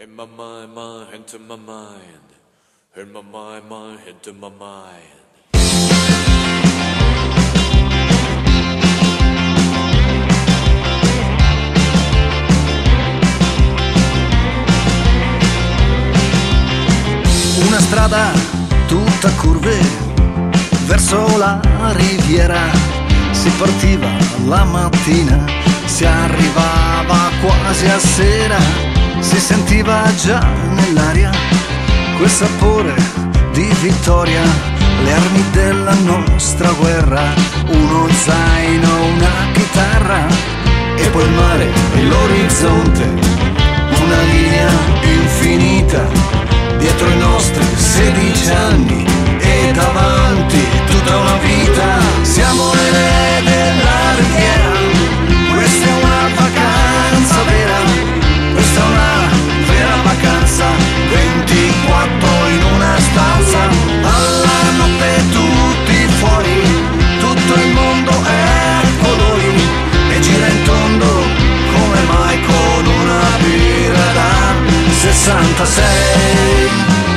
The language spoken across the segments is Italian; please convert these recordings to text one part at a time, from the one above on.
In my mind, into my mind. In my mind, into my mind. Una strada tutta curve verso la riviera, si partiva la mattina, si arrivava quasi a sera, si sentiva già nell'aria quel sapore di vittoria, le armi della nostra guerra, uno zaino, una chitarra e poi il mare e l'orizzonte, una linea infinita dietro i nostri 16 anni e davanti tutta una vita. Siamo le re della riviera, questa è una vacanza vera, questa è una vera vacanza, 24 in una stanza, alla notte tutti fuori, tutto il mondo è a colori e gira in tondo, come mai con una birra da 66.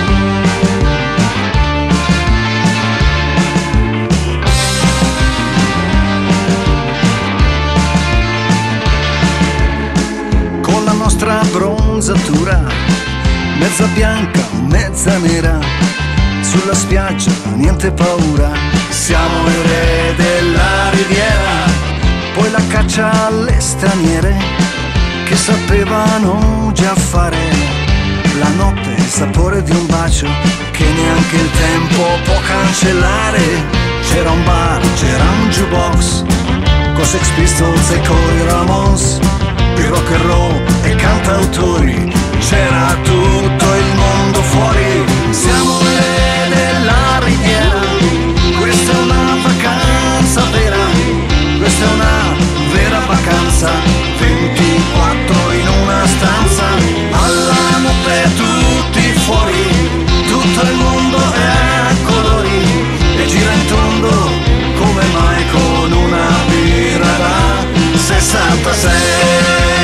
Con la nostra bronzatura, mezza bianca, mezza nera, sulla spiaggia niente paura, siamo i re della riviera, poi la caccia alle straniere che sapevano già fare la notte, il sapore di un bacio che neanche il tempo può cancellare. C'era un bar, c'era un jukebox con Sex Pistols e coi Ramones, il rock and roll e cantautori, c'era tutto il mondo fuori. Siamo le re della riviera, questa è una vacanza vera, questa è una vera vacanza, 24 in una stanza, alla notte tutti fuori, tutto il mondo è a colori e gira in tondo, come mai con una birra da 66.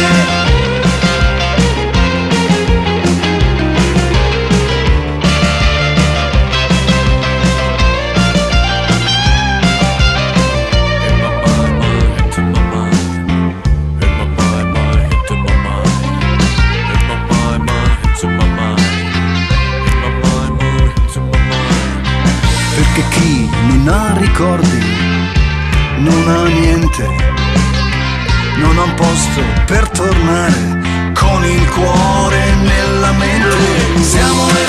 Perché chi non ha ricordi non ha niente, non ha un posto per tornare con il cuore nella mente. Siamo